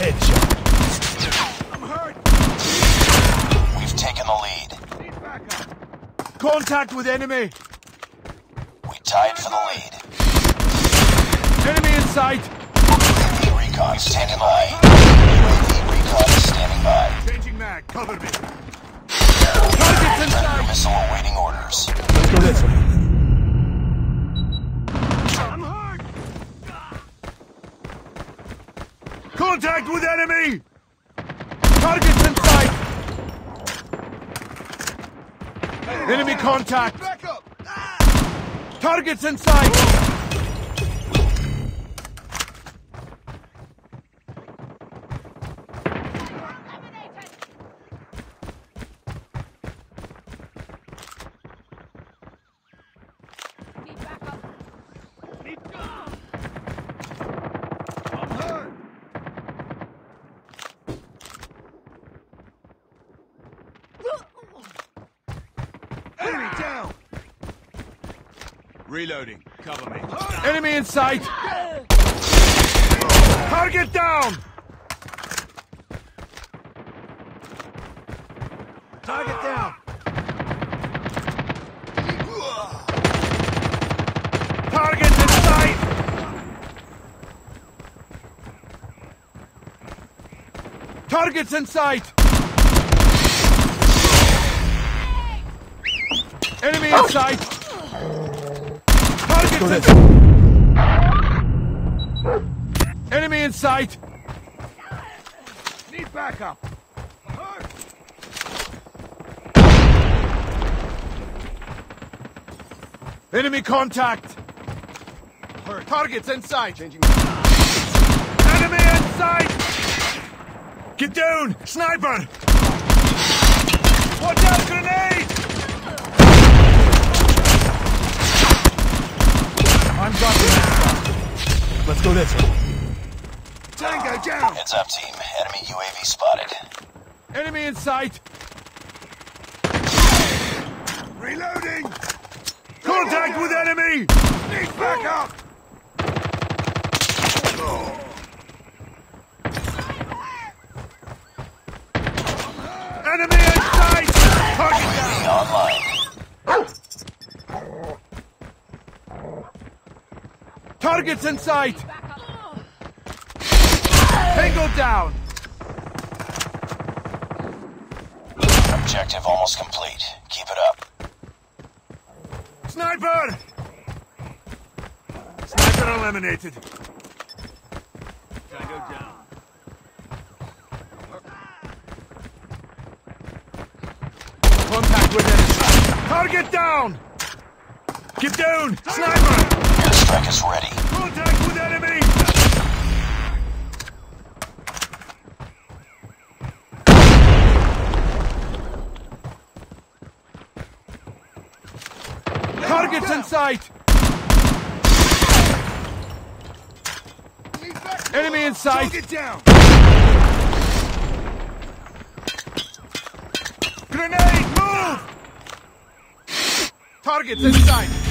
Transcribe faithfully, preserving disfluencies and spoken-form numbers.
Headshot. I'm hurt. We've taken the lead. Need backup. Contact with enemy. We tied for the lead. Enemy in sight. U A V recon standing by. U A V recon standing by. Changing mag. Cover me. Targets in Predator sight. missile awaiting orders. Let's go this way. I'm hurt. Contact with enemy. Targets in sight. Enemy contact. Backup. Targets in sight. Need backup. Need gun. I'm hurt. Enemy down. Reloading. Cover me. Enemy in sight. Target down. Target down. Target in sight. Targets in sight. Enemy in sight. Targets in sight. Enemy in sight. Need backup. I'm hurt. Enemy contact. Hurt. Targets in sight. Changing. Enemy in sight. Get down, sniper. Watch out, grenade. I'm dropping that. Let's go this way. Tango down. Heads up, team. Enemy U A V spotted. Enemy in sight. Reloading. Contact with enemy. Need backup. Enemy in sight. Target U A V down. online. Targets in sight. Tango down. Objective almost complete. Keep it up. Sniper. Sniper eliminated. Tango down. Contact with enemy. Target down. Get down, sniper. Airstrike is ready. Contact with enemy. Targets in sight. Need backup. Enemy in sight. Target down. Grenade, move. Targets in sight.